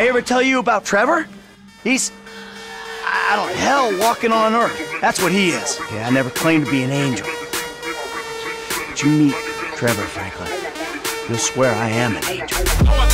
I ever tell you about Trevor? He's, I don't know, hell walking on earth. That's what he is. Yeah, I never claimed to be an angel. But you meet Trevor Franklin, you'll swear I am an angel.